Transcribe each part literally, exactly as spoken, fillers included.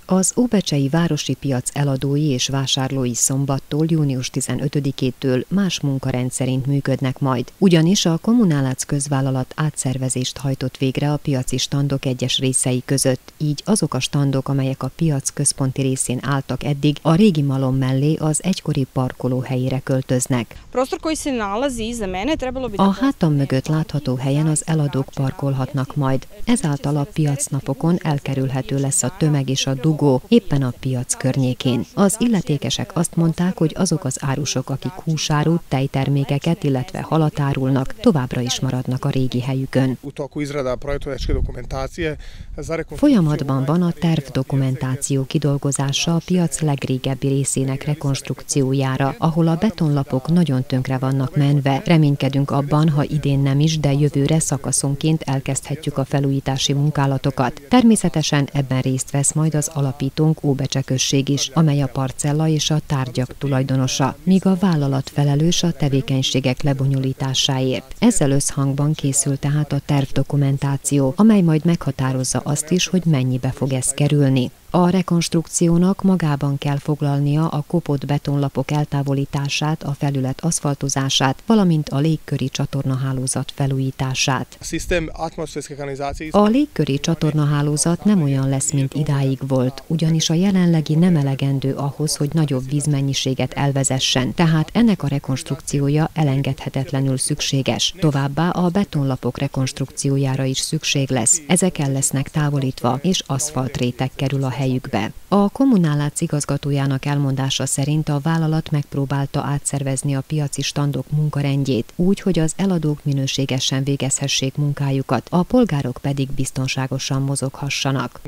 Az óbecsei városi piac eladói és vásárlói szombattól, június tizenötödikétől más munkarendszerint működnek majd. Ugyanis a Kommunálác közvállalat átszervezést hajtott végre a piaci standok egyes részei között, így azok a standok, amelyek a piac központi részén álltak eddig, a régi malom mellé az egykori parkoló helyére költöznek. A hátam mögött látható helyen az eladók parkolhatnak majd, ezáltal a piacnapokon elkerülhető lesz a tömeg és a dugó éppen a piac környékén. Az illetékesek azt mondták, hogy azok az árusok, akik húsárut, tejtermékeket, illetve halat árulnak, továbbra is maradnak a régi helyükön. Folyamatban van a tervdokumentáció kidolgozása a piac legrégebbi részének rekonstrukciójára, ahol a betonlapok nagyon tönkre vannak menve. Reménykedünk abban, ha idén nem is, de jövőre szakaszonként elkezdhetjük a felújítási munkálatokat. Természetesen ebben részt vesz majd az alapítónk Óbecse község is, amely a parcella és a tárgyak tulajdonosa, míg a vállalat felelős a tevékenységek lebonyolításáért. Ezzel összhangban készül tehát a tervdokumentáció, amely majd meghatározza azt is, hogy mennyibe fog ez kerülni. A rekonstrukciónak magában kell foglalnia a kopott betonlapok eltávolítását, a felület aszfaltozását, valamint a légköri csatornahálózat felújítását. A légköri csatornahálózat nem olyan lesz, mint idáig volt, ugyanis a jelenlegi nem elegendő ahhoz, hogy nagyobb vízmennyiséget elvezessen, tehát ennek a rekonstrukciója elengedhetetlenül szükséges. Továbbá a betonlapok rekonstrukciójára is szükség lesz. Ezek el lesznek távolítva, és aszfaltréteg kerül a helyükbe. A Kommunálác igazgatójának elmondása szerint a vállalat megpróbálta átszervezni a piaci standok munkarendjét úgy, hogy az eladók minőségesen végezhessék munkájukat, a polgárok pedig biztonságosan mozoghassanak.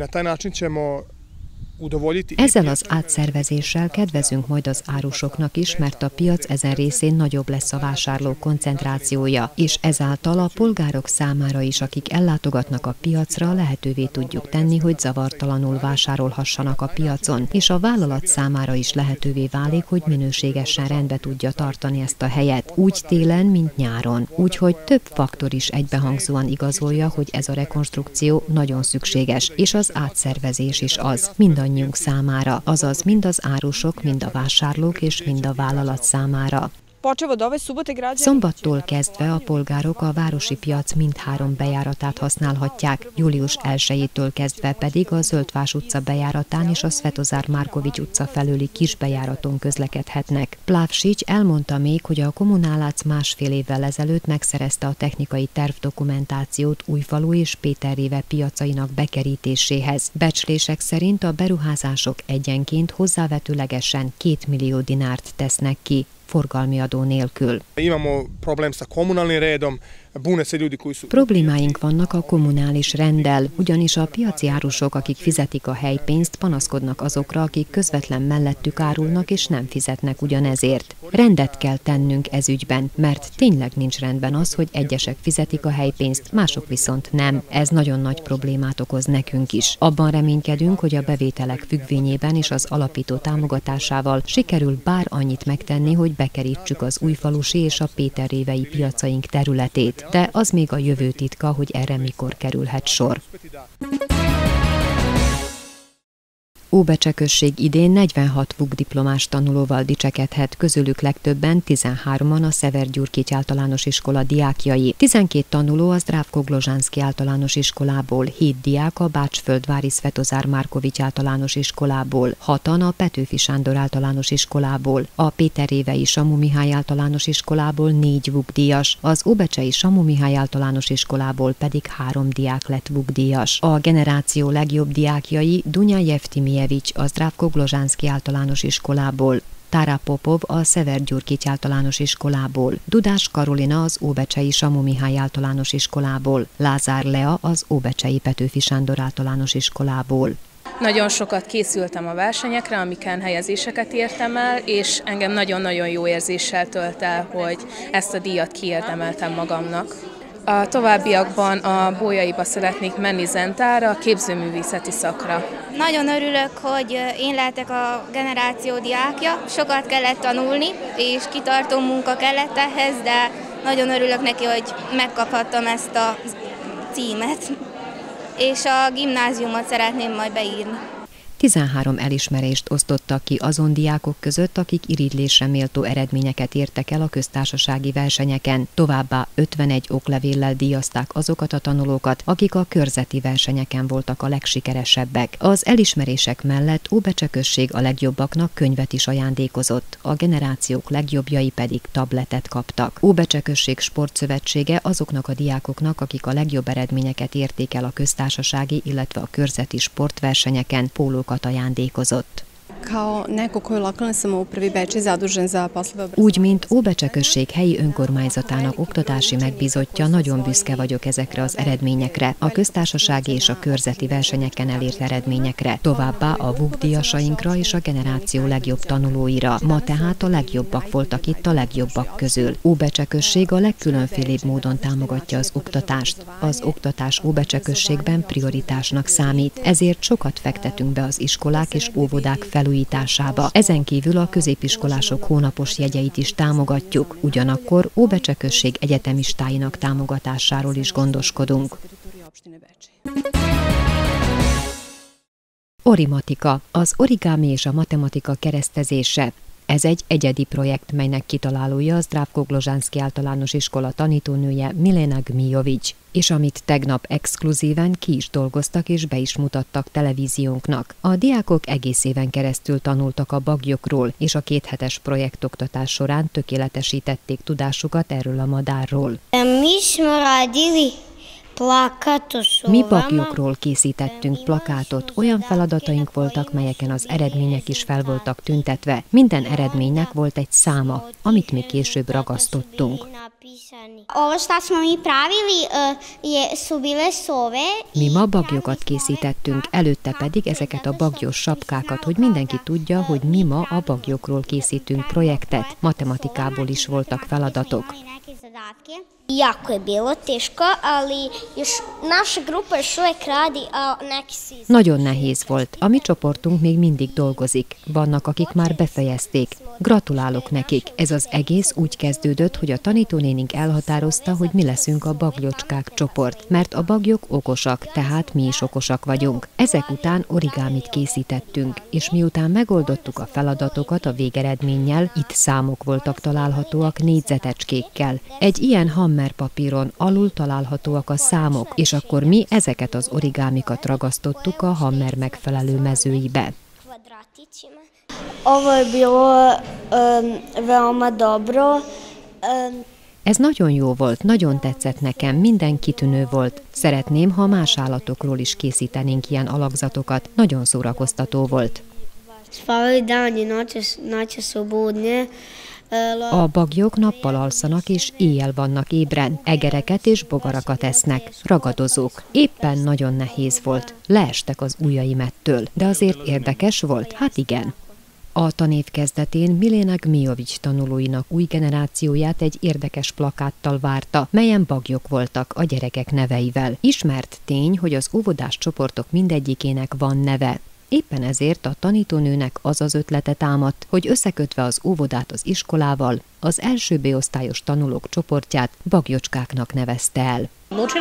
Ezzel az átszervezéssel kedvezünk majd az árusoknak is, mert a piac ezen részén nagyobb lesz a vásárlók koncentrációja, és ezáltal a polgárok számára is, akik ellátogatnak a piacra, lehetővé tudjuk tenni, hogy zavartalanul vásárolhassanak a piacon, és a vállalat számára is lehetővé válik, hogy minőségesen rendbe tudja tartani ezt a helyet, úgy télen, mint nyáron. Úgyhogy több faktor is egybehangzóan igazolja, hogy ez a rekonstrukció nagyon szükséges, és az átszervezés is az, mindannyian számára, azaz mind az árusok, mind a vásárlók és mind a vállalat számára. Szombattól kezdve a polgárok a városi piac mindhárom bejáratát használhatják, július elsejétől kezdve pedig a Zöldvás utca bejáratán és a Svetozár Márkovics utca felőli kisbejáraton közlekedhetnek. Plavsics elmondta még, hogy a Kommunálác másfél évvel ezelőtt megszerezte a technikai tervdokumentációt Újfalu és Péterréve piacainak bekerítéséhez. Becslések szerint a beruházások egyenként hozzávetőlegesen két millió dinárt tesznek ki, forgalmi adó nélkül. Problémáink vannak a kommunális renddel, ugyanis a piaci árusok, akik fizetik a helypénzt, panaszkodnak azokra, akik közvetlen mellettük árulnak és nem fizetnek ugyanezért. Rendet kell tennünk ez ügyben, mert tényleg nincs rendben az, hogy egyesek fizetik a helypénzt, mások viszont nem. Ez nagyon nagy problémát okoz nekünk is. Abban reménykedünk, hogy a bevételek függvényében és az alapító támogatásával sikerül bár annyit megtenni, hogy bekerítsük az újfalusi és a péterrévei piacaink területét. De az még a jövő titka, hogy erre mikor kerülhet sor. Óbecse község idén negyvenhat vukdiplomás tanulóval dicsekedhet, közülük legtöbben tizenhárman a Szevergyurkics általános iskola diákjai. tizenkét tanuló a Zdravko-Glozsánszky általános iskolából, hét diák a Bácsföldvári Svetozár Márkovics általános iskolából, hatan a Petőfi Sándor általános iskolából, a Péterrévei Samu Mihály általános iskolából négy vukdíjas, az óbecsei Samu Mihály általános iskolából pedig három diák lett vukdíjas. A generáció legjobb diákjai Dunya Jevtimi a Zdravko-Glozsánszky általános iskolából, Tára Popov a Szevergyurkics általános iskolából, Dudás Karolina az óbecsei Samu Mihály általános iskolából, Lázár Lea az óbecsei Petőfi Sándor általános iskolából. Nagyon sokat készültem a versenyekre, amiken helyezéseket értem el, és engem nagyon-nagyon jó érzéssel tölt el, hogy ezt a díjat kiérdemeltem magamnak. A továbbiakban a Bolyaiba szeretnék menni Zentára, a képzőművészeti szakra. Nagyon örülök, hogy én lehetek a generáció diákja. Sokat kellett tanulni, és kitartó munka kellett ehhez, de nagyon örülök neki, hogy megkaphattam ezt a címet. És a gimnáziumot szeretném majd beírni. tizenhárom elismerést osztottak ki azon diákok között, akik irigylésre méltó eredményeket értek el a köztársasági versenyeken. Továbbá ötvenegy oklevéllel díjazták azokat a tanulókat, akik a körzeti versenyeken voltak a legsikeresebbek. Az elismerések mellett Óbecse község a legjobbaknak könyvet is ajándékozott, a generációk legjobbjai pedig tabletet kaptak. Óbecse község sportszövetsége azoknak a diákoknak, akik a legjobb eredményeket érték el a köztársasági, illetve a körzeti sportversenyeken, pólókat ajándékozott. Úgy, mint Óbecse község helyi önkormányzatának oktatási megbízottja, nagyon büszke vagyok ezekre az eredményekre, a köztársasági és a körzeti versenyeken elért eredményekre, továbbá a vukdíjasainkra és a generáció legjobb tanulóira. Ma tehát a legjobbak voltak itt a legjobbak közül. Óbecse község a legkülönfélébb módon támogatja az oktatást. Az oktatás Óbecse községben prioritásnak számít, ezért sokat fektetünk be az iskolák és óvodák felújításába. Ezen kívül a középiskolások hónapos jegyeit is támogatjuk, ugyanakkor Óbecse község egyetemistáinak támogatásáról is gondoskodunk. Orimatika, az origámi és a matematika keresztezése. Ez egy egyedi projekt, melynek kitalálója a Zdravko-Glozsánszky általános iskola tanítónője Milena Gmijovics, és amit tegnap exkluzíven ki is dolgoztak és be is mutattak televíziónknak. A diákok egész éven keresztül tanultak a baglyokról, és a kéthetes projektoktatás során tökéletesítették tudásukat erről a madárról. Mi bagyokról készítettünk plakátot, olyan feladataink voltak, melyeken az eredmények is fel voltak tüntetve. Minden eredménynek volt egy száma, amit mi később ragasztottunk. Mi ma bagyokat készítettünk, előtte pedig ezeket a bagyos sapkákat, hogy mindenki tudja, hogy mi ma a bagyokról készítünk projektet. Matematikából is voltak feladatok. Nagyon nehéz volt. A mi csoportunk még mindig dolgozik. Vannak, akik már befejezték. Gratulálok nekik. Ez az egész úgy kezdődött, hogy a tanítónénink elhatározta, hogy mi leszünk a bagyocskák csoport, mert a bagyok okosak, tehát mi is okosak vagyunk. Ezek után origámit készítettünk, és miután megoldottuk a feladatokat a végeredménnyel, itt számok voltak találhatóak négyzetecskékkel. Egy ilyen hammer papíron alul találhatóak a számok, és akkor mi ezeket az origámikat ragasztottuk a hammer megfelelő mezőibe. Ez nagyon jó volt, nagyon tetszett nekem, minden kitűnő volt. Szeretném, ha más állatokról is készítenénk ilyen alakzatokat, nagyon szórakoztató volt. A bagyok nappal alszanak és éjjel vannak ébren, egereket és bogarakat esznek, ragadozók. Éppen nagyon nehéz volt, leestek az ujjaim ettől, de azért érdekes volt, hát igen. A tanév kezdetén Milena Gmijovics tanulóinak új generációját egy érdekes plakáttal várta, melyen bagyok voltak a gyerekek neveivel. Ismert tény, hogy az óvodás csoportok mindegyikének van neve. Éppen ezért a tanítónőnek az az ötlete támadt, hogy összekötve az óvodát az iskolával, az első B-osztályos tanulók csoportját bagyocskáknak nevezte el.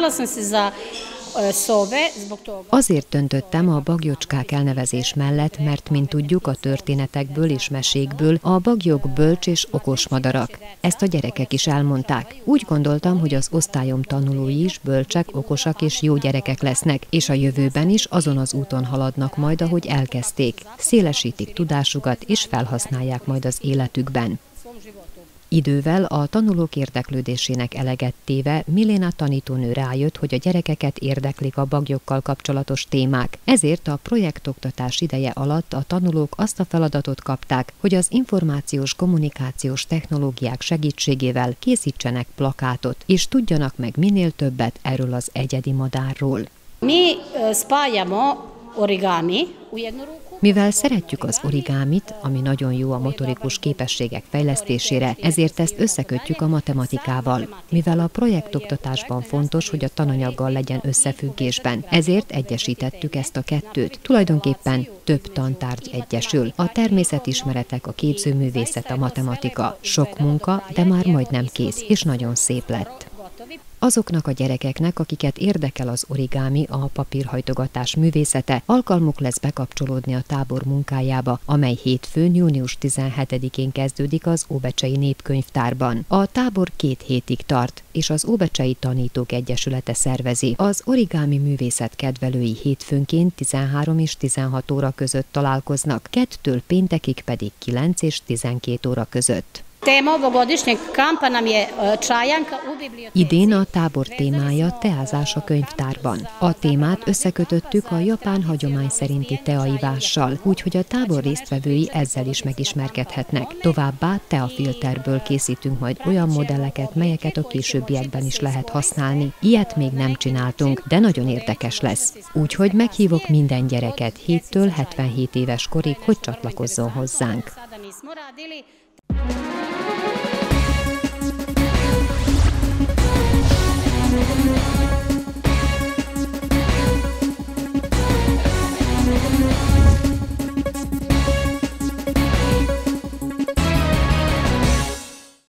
Azért döntöttem a bagyocskák elnevezés mellett, mert mint tudjuk a történetekből és mesékből, a bagyok bölcs és okos madarak. Ezt a gyerekek is elmondták. Úgy gondoltam, hogy az osztályom tanulói is bölcsek, okosak és jó gyerekek lesznek, és a jövőben is azon az úton haladnak majd, ahogy elkezdték. Szélesítik tudásukat és felhasználják majd az életükben. Idővel a tanulók érdeklődésének eleget téve Milena tanítónő rájött, hogy a gyerekeket érdeklik a bagyokkal kapcsolatos témák. Ezért a projektoktatás ideje alatt a tanulók azt a feladatot kapták, hogy az információs kommunikációs technológiák segítségével készítsenek plakátot, és tudjanak meg minél többet erről az egyedi madárról. Mi spájamo origami. Mivel szeretjük az origámit, ami nagyon jó a motorikus képességek fejlesztésére, ezért ezt összekötjük a matematikával. Mivel a projektoktatásban fontos, hogy a tananyaggal legyen összefüggésben, ezért egyesítettük ezt a kettőt. Tulajdonképpen több tantárgy egyesül. A természetismeretek, a képzőművészet, a matematika. Sok munka, de már majdnem kész, és nagyon szép lett. Azoknak a gyerekeknek, akiket érdekel az origámi, a papírhajtogatás művészete, alkalmuk lesz bekapcsolódni a tábor munkájába, amely hétfőn, június tizenhetedikén kezdődik az Óbecsei Népkönyvtárban. A tábor két hétig tart, és az Óbecsei Tanítók Egyesülete szervezi. Az origámi művészet kedvelői hétfőnként tizenhárom és tizenhat óra között találkoznak, kettől péntekig pedig kilenc és tizenkét óra között. Idén a tábor témája teázás a könyvtárban. A témát összekötöttük a japán hagyomány szerinti teaivással, úgyhogy a tábor résztvevői ezzel is megismerkedhetnek. Továbbá teafilterből készítünk majd olyan modelleket, melyeket a későbbiekben is lehet használni. Ilyet még nem csináltunk, de nagyon érdekes lesz. Úgyhogy meghívok minden gyereket héttől hetvenhét éves korig, hogy csatlakozzon hozzánk.